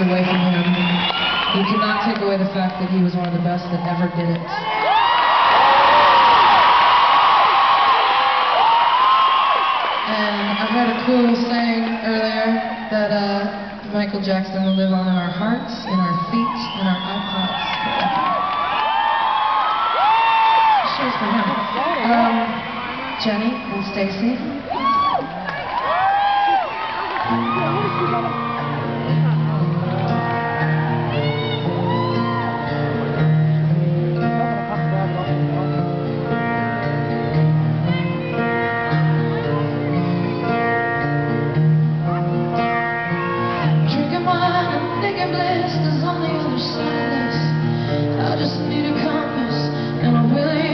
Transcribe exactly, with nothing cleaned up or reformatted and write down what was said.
away from him. You cannot take away the fact that he was one of the best that ever did it. And I heard a cool saying earlier that uh, Michael Jackson will live on in our hearts, in our feet, in our iPods. Shows for him. Um, Jenny and Stacy. Bliss is on the other side of this. I just need a compass and a willing